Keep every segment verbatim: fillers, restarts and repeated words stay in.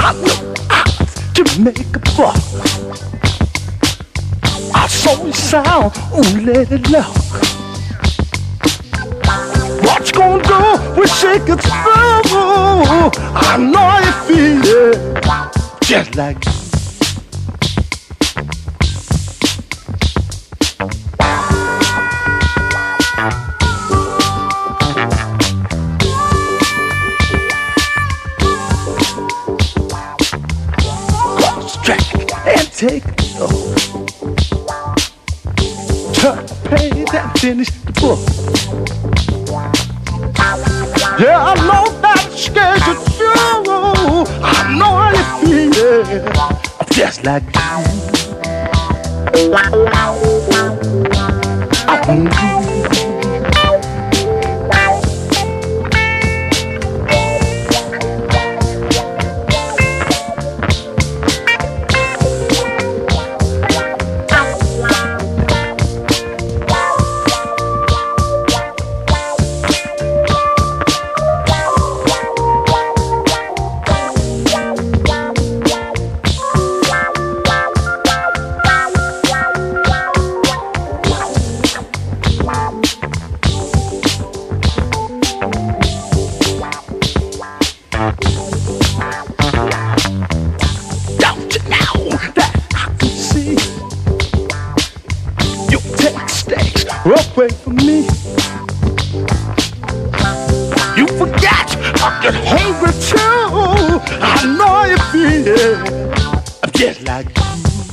I know out to make a buck. I saw it sound on Lady Luck. What you gonna do when she gets through? I know you feel it just like you. And take it over. Turn the page and finish the book. Yeah, I know that scares you too. I know how you feel. Just like you. I'm away from me. You forget I get hungry too. I know you feel it. I'm just like you.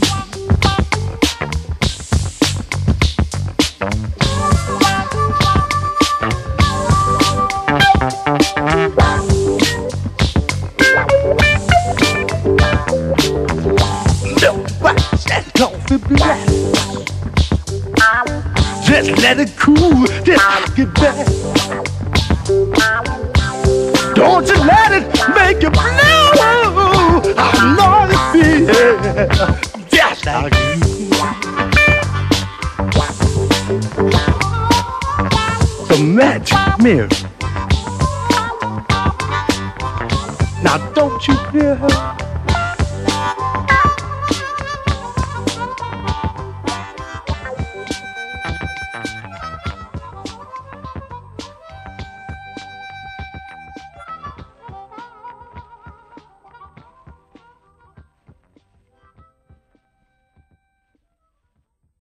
Milk wax and coffee black. Just let it cool, just get back. Don't you let it make you blue. I know you feel it, just like you. The magic mirror. Now don't you hear her?